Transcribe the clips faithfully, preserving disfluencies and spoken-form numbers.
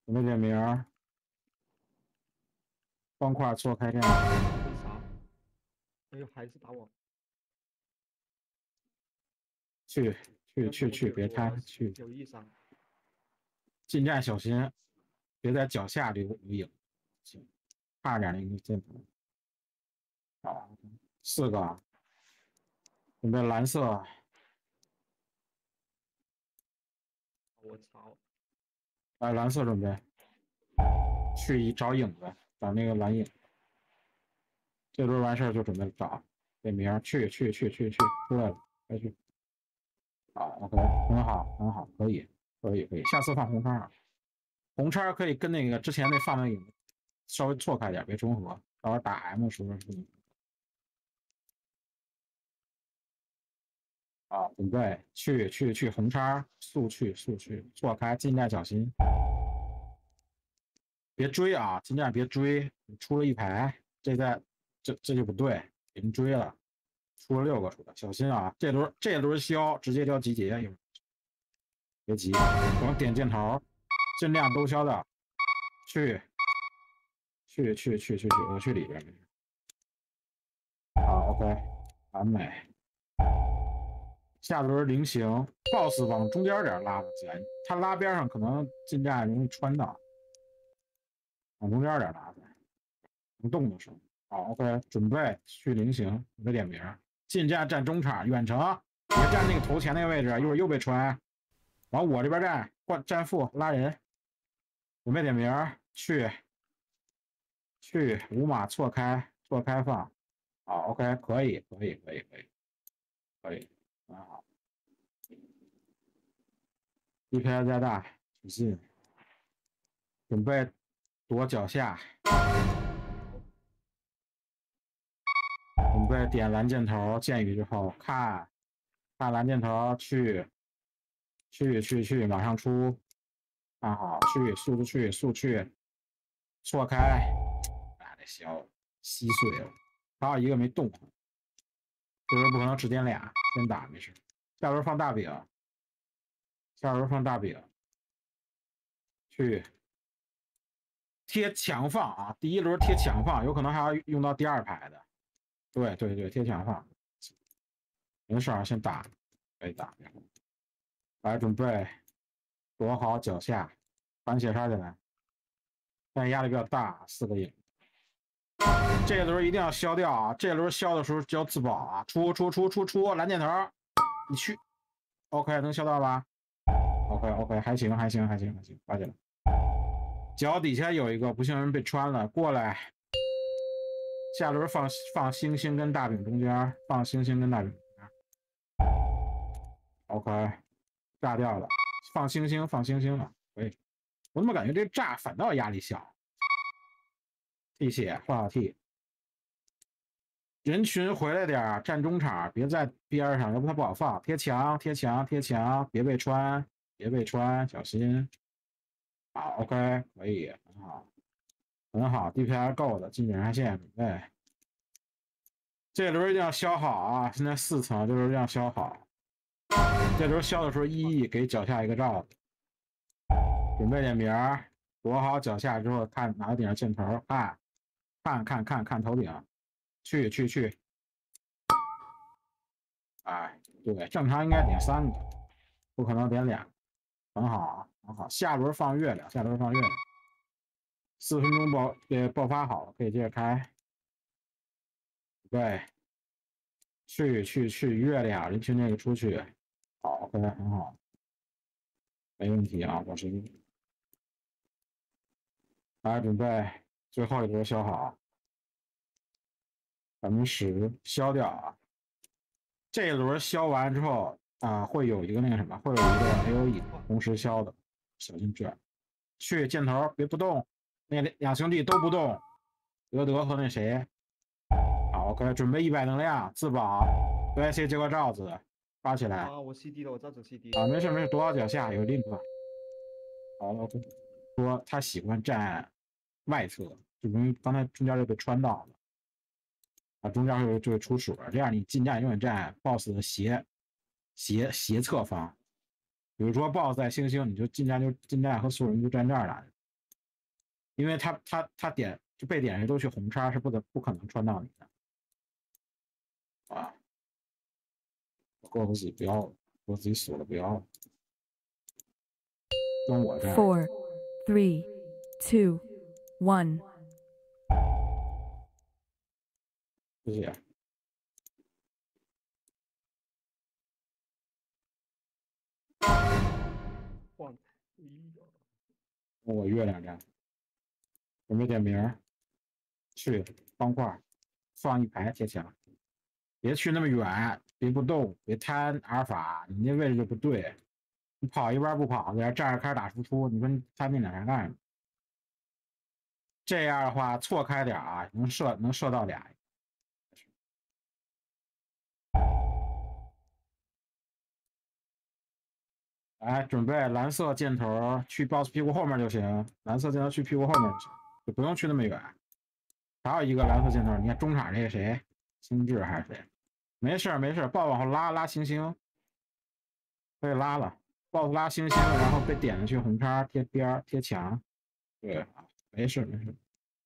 准备点名，方块错开战。 为啥？哎呦，还是打我！ 去去去去，别拆，去。 有异伤。 近战小心，别在脚下留留影。行，差点那个箭头。好，四个，准备蓝色。 我操！ 来，蓝色准备。去一找影子，找那个蓝影。这轮完事儿就准备找点名，去去去去去，出来了，快去。好 ，OK，很好很好，可以可以可以，下次放红叉，红叉可以跟那个之前那放那影稍微错开点，别重合，到时候打 M 时候是。好，准备去去去红叉，速去速去，错开，近战小心，别追啊，近战别追，出了一排，这在这这就不对，给人追了，出了六个出来，小心啊，这轮这轮消直接交集结，一会儿别急，等点箭头，尽量都消掉，去去去去去去，我去里边。好 ，OK， 完美。下轮菱形 ，boss 往中间点拉起来，他拉边上可能近战容易穿到，往中间点拉起来，能动的时候。好 ，OK， 准备去菱形，准备点名，近战站中场，远程别站那个头前那个位置，一会儿又被穿。往我这边站，换站副拉人，准备点名，去去五码错开错开放。好 ，OK， 可以可以可以可以可以，很好。D P I 加大，小心。准备躲脚下，准备点蓝箭头，箭雨之后看，看蓝箭头去，去去去，马上出，看好，去速去速去，错开，啊这小稀碎了，还有一个没动，这轮不可能只点俩，先打没事。下轮放大饼，下轮放大饼，去。贴墙放啊，第一轮贴墙放，有可能还要用到第二排的。对对对，贴墙放，没事儿，先打，可以打。来，准备躲好脚下，反血杀起来。但压力比较大，四个影。这轮一定要消掉啊！这轮消的时候就要自保啊！出出出出出，蓝箭头，你去。OK， 能消到吧 ？OK OK， 还行还行还行还行，发起来。脚底下有一个不幸人被穿了，过来。下轮放放星星跟大饼中间，放星星跟大饼中间。OK， 炸掉了，放星星放星星了，可以。我怎么感觉这炸反倒压力小？替血换好替。人群回来点，站中场，别在边上，要不他不好放。贴墙贴墙贴墙，别被穿，别被穿，小心。好 ，OK， 可以，很好。很好 ，D P I 够的，进检查线准备。这轮一定要消好啊！现在四层，这轮一定要消好。这轮消的时候，一一给脚下一个罩子。准备点名，躲好脚下之后，看哪个顶上箭头，看，看看看看头顶，去去去。哎，对，正常应该点三个，不可能点俩，很好，很好。下轮放月亮，下轮放月亮。四分钟爆呃爆发好了，可以接着开。对，去去去月亮，人群那个出去，好，OK，很好，没问题啊，我是。来，准备最后一轮消好，百分之十消掉啊。这一轮消完之后啊，会有一个那个什么，会有一个 A O E 同时消的，小心这。去箭头别不动，那两兄弟都不动，德德和那谁。好 ，OK， 准备一百能量自保，对 C 接个罩子，发起来。 啊，我 C D 了，我罩子 C D。 啊，没事没事，躲到脚下有 link。好了，OK。说他喜欢站外侧，就容易刚才中间就被穿到了。啊，中间就就会出水，这样你近战永远站 boss 的斜斜斜侧方。比如说 boss 在星星，你就近战就近战和所有人就站这儿了。 因为他他他点就被点人都去红叉，是不得不可能穿到你的啊！我够我自己不要了，我自己锁了不要了，跟我这样。 Four, three, two, one. 谢谢。 换一个。 我月亮站，准备点名，去方块，放一排贴墙，别去那么远，别不动，别贪阿尔法，你那位置就不对，你跑一半不跑，在这站着开始打输出，你说你贪那两啥干什么？这样的话错开点啊，能射能射到俩。来，准备蓝色箭头去 boss 屁股后面就行，蓝色箭头去屁股后面就行，就不用去那么远。还有一个蓝色箭头，你看中场这个谁，星智还是谁？没事没事，爆往后拉拉星星，可以拉了。boss 拉星星，然后被点上去红叉贴边贴墙，对，没事没事。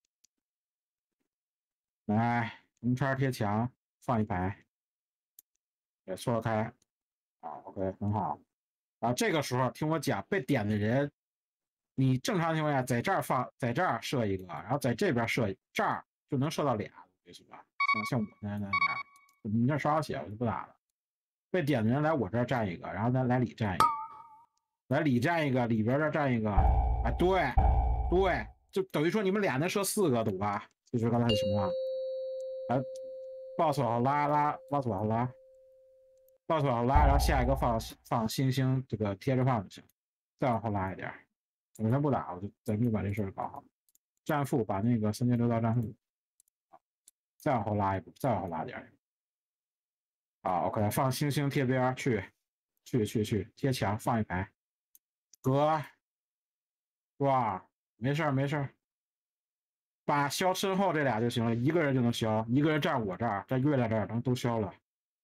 来，红叉贴墙，放一排，给错开，好 ，OK， 很好。然后这个时候听我讲，被点的人，你正常情况下在这儿放，在这儿射一个，然后在这边射，这儿就能射到俩，是吧？像像我现在那样，你这烧血我就不打了。被点的人来我这儿站一个，然后咱来里站一个，来里站一个，里边这站一个，哎，对，对，就等于说你们俩能射四个，懂吧？就是刚才的情况。来 ，boss 往后拉拉 ，boss 往后拉。boss 往后拉，然后下一个放放星星，这个贴着放就行。再往后拉一点，我先不打，我就咱们就把这事儿搞好。战负把那个三千六道战负，再往后拉一步，再往后拉点。好 ，OK， 放星星贴边去，去去去贴墙，放一排，隔，哇，没事儿没事儿，把消身后这俩就行了，一个人就能消，一个人站我这儿，在月亮这儿，能都消了。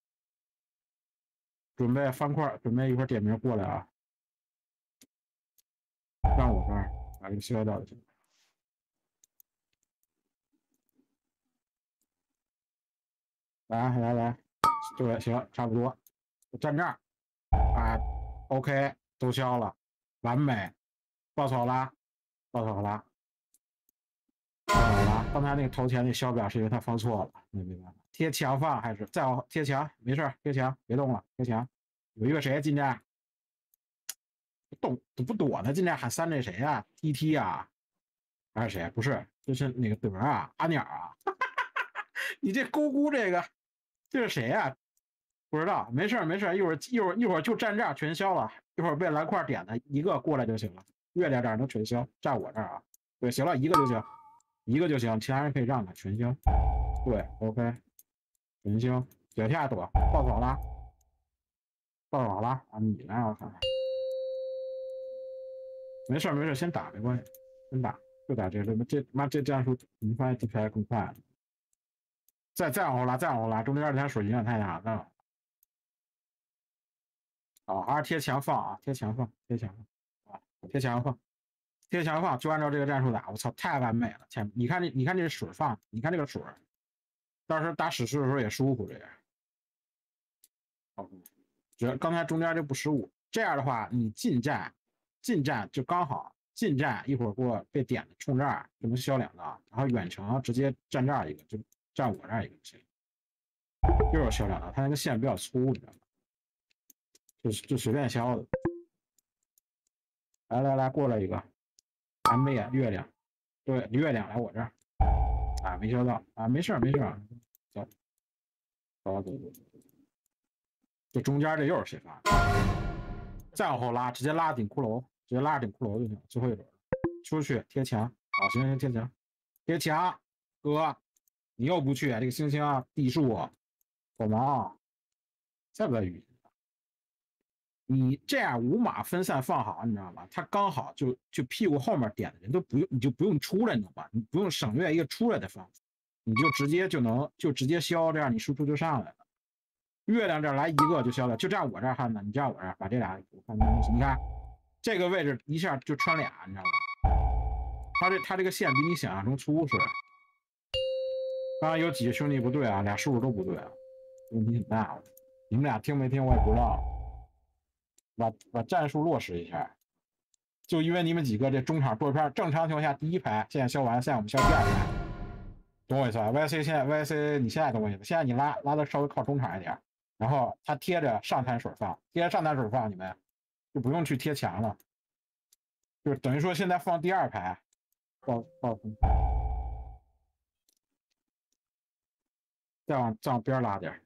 准备方块，准备一会儿点名过来啊！让我这儿把这个消掉就行。来来来，对，行，差不多。我站这儿，啊 ，OK， 都消了，完美。boss 好拉 ，boss 好拉 ，boss 好拉。刚才那个头前那消表是因为他放错了，那没办法。贴墙放还是再往贴墙？没事，贴墙，别动了，贴墙。有一个谁进站？动不躲呢？进站喊三这谁啊 ？T T 啊？还是谁？不是，就是那个德啊，阿鸟啊。你这咕咕这个，这是谁啊？不知道，没事没事，一会儿一会儿一会儿就站这儿全消了，一会儿被蓝块点的一个过来就行了。月亮这儿能全消，站我这儿啊。对，行了，一个就行，一个就行，其他人可以让他全消。对 ，OK， 全消，脚下躲，爆跑啦。爆好了啊！你来，我看看。没事没事，先打没关系，先打就打这个。这妈这战术，你发现 D P I 更快了。再再往后拉，再往后拉，中间这条水影响太大了。好，还是贴墙放啊，贴墙放，贴墙放啊，贴墙放，贴墙放，就按照这个战术打。我操，太完美了！前你看这，你看这水放，你看这个水，到时候打史诗的时候也舒服这样。好。觉得刚才中间就不失误，这样的话，你近战，近战就刚好近战，一会儿给我被点的冲这儿就能消两刀，然后远程直接站这儿一个，就站我这儿一个就行，又是消两刀，他那个线比较粗，你知道吗？就就随便消的。来来来，过来一个 ，M 眼月亮，对，月亮来我这儿，啊，没消到啊，没事没事，走，走走走。这中间这又是谁发的？再往后拉，直接拉顶骷髅，直接拉顶骷髅就行。最后一轮，出去贴墙，好，行行贴墙，贴墙，哥，你又不去，这个星星啊，地树，火毛，在不在语音？你这样五码分散放好，你知道吗？他刚好就就屁股后面点的人都不用，你就不用出来，你懂吧？你不用省略一个出来的方法，你就直接就能就直接消，这样你输出就上来了。月亮这儿来一个就消了，就站我这儿看呢，你站我这儿把这俩我看东西，你看这个位置一下就穿俩，你知道吗？ 他这他这个线比你想象中粗是。刚刚有几个兄弟不对啊，俩数都不对啊，问题很大。你们俩听没听我也不知道。把把战术落实一下，就因为你们几个这中场坐片，正常情况下第一排现在消完，现在我们消第二排，懂我意思吧 ？Y C 现在 Y C 你现在懂我意思？现在你拉拉的稍微靠中场一点，然后他贴着上滩水放，贴着上滩水放，你们就不用去贴墙了，就等于说现在放第二排，报报再往再往边拉点。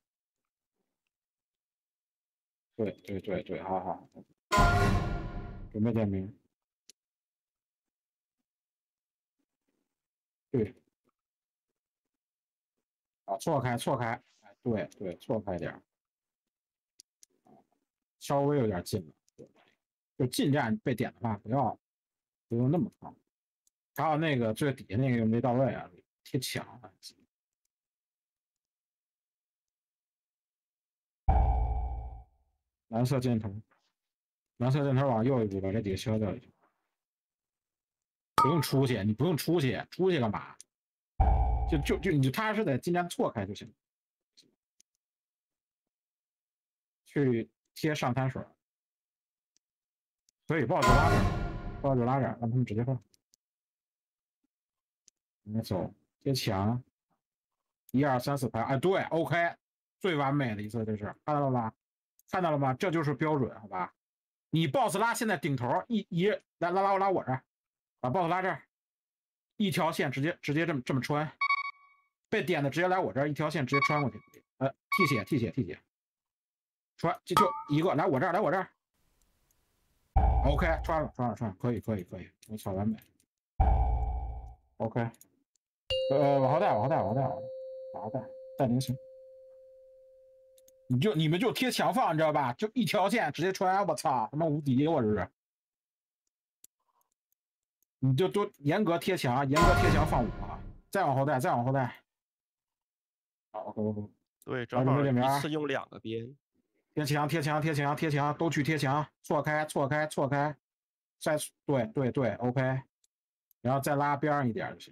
对对对对，好好，准备点名。对，啊，错开错开，哎，对对，错开点，稍微有点近了，就近战被点的话，不要不用那么靠。还有那个最底下那个没到位啊，贴墙了。蓝色箭头，蓝色箭头往右一步，把这底下消掉一下。不用出去，你不用出去，出去干嘛？就就就你就踏实的尽量错开就行。去贴上滩水，可以抱就拉着，抱就拉着，让他们直接放。没走，贴墙，一二三四排，哎，对 ，OK， 最完美的一次，这是看到了吧？看到了吗？这就是标准，好吧？你 boss 拉现在顶头一一来拉拉拉我这儿，把 boss 拉这儿，一条线直接直接这么这么穿，被点的直接来我这儿，一条线直接穿过去，呃，替血替血替血，穿就就一个来我这儿来我这儿 ，OK， 穿了穿了穿了，可以可以可以，我操完美 ，OK， 呃，往后带往后带往后带往后带带菱形。你就你们就贴墙放，你知道吧？就一条线直接穿，我操，他妈无敌！我这是，你就都严格贴墙，严格贴墙放五个，再往后带，再往后带。好 ，OK OK。 对，正好一次用两个边。 贴墙，贴墙，贴墙，贴墙，都去贴墙，错开，错开，错开，再对对对 ，OK， 然后再拉边上一点就行。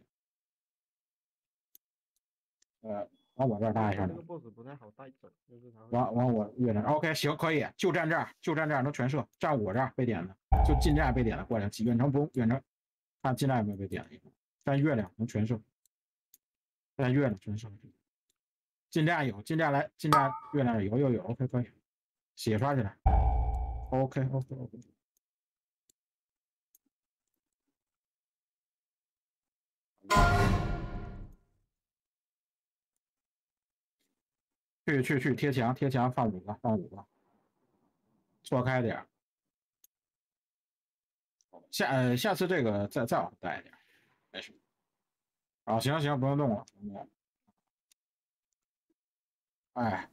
呃。往我这儿拉一下， 这个 boss 不太好带走，就是他往往我越南 ，OK， 行，可以，就站这儿，就站这儿，能全射，站我这儿被点的，就近战被点的过来，远程不用远程，看近战有没有被点的，站月亮能全射，站月亮全射，近战有，近战来，近战月亮有有有 ，OK 可以，血刷起来 ，OK OK OK。去去去贴墙贴墙放五个放五个，错开点。下呃下次这个再再往后带一点，没事。啊行行不用动了，不用动了。哎，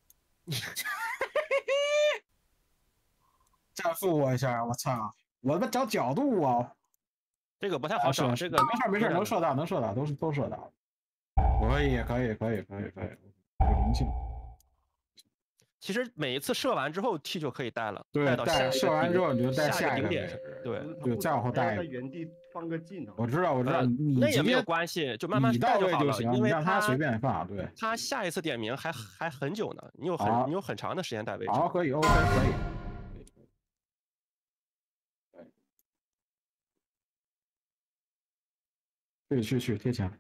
再附我一下，我操！我他妈找角度啊， 这个不太好找，这个没事没事，能射到能射到，都是都射到。可以可以可以可以可以，有灵性。 其实每一次射完之后 T 就可以带了， 对，带射完之后你就带下一个点， 对对，再往后带。 在原地放个镜头。 我知道我知道，你那也没有关系，就慢慢带就好了，因为让他随便放，对。 他下一次点名还还很久呢，你有很你有很长的时间带位置。 好，可以 ，OK， 可以。对，去去贴墙。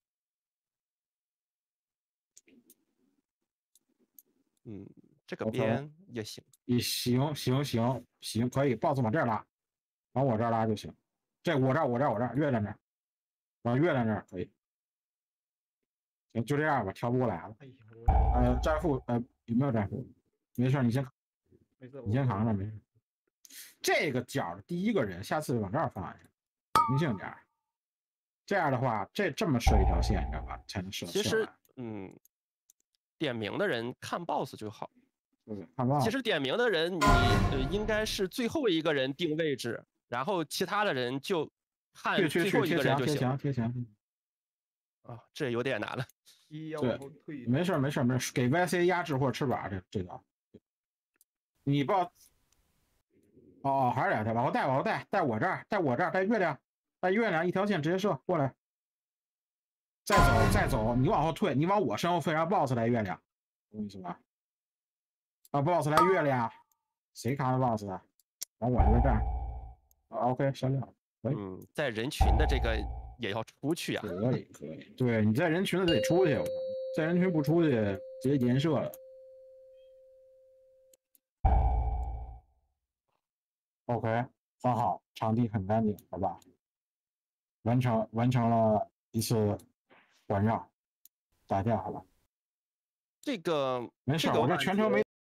嗯，这个边也行， 也行行行行，可以 ，boss 往这儿拉，往我这儿拉就行。这我这儿我这儿我这儿，月亮这儿，往月亮这儿可以。行，就这样吧，调不过来了。呃，战术呃有没有战术？没事，你先， 没事， 你先扛着，没事。这个角的第一个人，下次往这儿放一下，明性点。这样的话，这这么射一条线，你知道吧？才能射。 其实，嗯。点名的人看 boss 就好， 嗯，看 boss。 其实点名的人你，呃应该是最后一个人定位置，然后其他的人就看最后一个人就行。 贴墙贴墙。 啊，这有点难了。 对，没事没事没事，给 Y C 压制或者吃板这这个。你报。哦哦，还是两条，往后带往后带，带我这儿，带我这儿，带月亮， 把月亮一条线直接射过来，再走再走，你往后退，你往我身后退，让 boss 来月亮，懂意思吧？啊 ，boss 来月亮，谁扛的 boss 的？往我这边站。啊 ，OK， 小鸟，可以。 嗯，在人群的这个也要出去啊。 可以可以，对，你在人群的得出去，我在人群不出去直接颜射了。OK， 很好，场地很干净，好吧？完成完成了一次环绕，打架，好吧？ 这个没事， 这个我这全程没